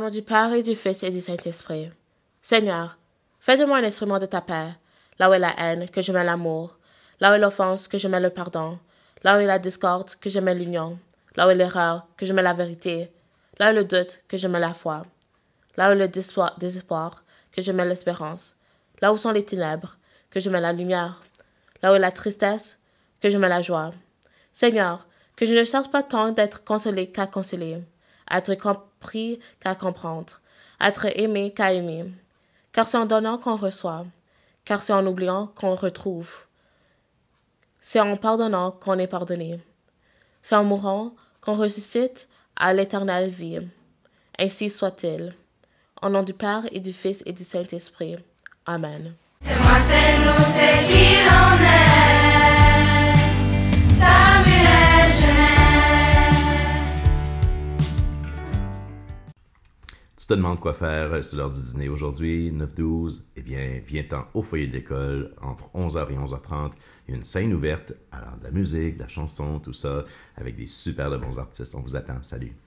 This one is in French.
nom du Père et du Fils et du Saint-Esprit. Seigneur, fais de moi un instrument de ta paix. Là où est la haine, que je mets l'amour. Là où est l'offense, que je mets le pardon. Là où est la discorde, que je mets l'union. Là où est l'erreur, que je mets la vérité. Là où est le doute, que je mets la foi. Là où est le désespoir, que je mets l'espérance. Là où sont les ténèbres, que je mets la lumière. Là où est la tristesse, que je mets la joie. Seigneur, que je ne cherche pas tant d'être consolé qu'à consoler, à être compris qu'à comprendre, à être aimé qu'à aimer. Car c'est en donnant qu'on reçoit, car c'est en oubliant qu'on retrouve. C'est en pardonnant qu'on est pardonné. C'est en mourant qu'on ressuscite à l'éternelle vie. Ainsi soit-il. Au nom du Père et du Fils et du Saint-Esprit. Amen. C'est moi, c'est nous, c'est qui l'on est. Samuel Genêt. Tu te demandes quoi faire sur l'heure du dîner aujourd'hui, 9-12? Eh bien, viens-t'en au foyer de l'école entre 11h et 11h30. Il y a une scène ouverte, alors de la musique, de la chanson, tout ça, avec des super de bons artistes. On vous attend. Salut!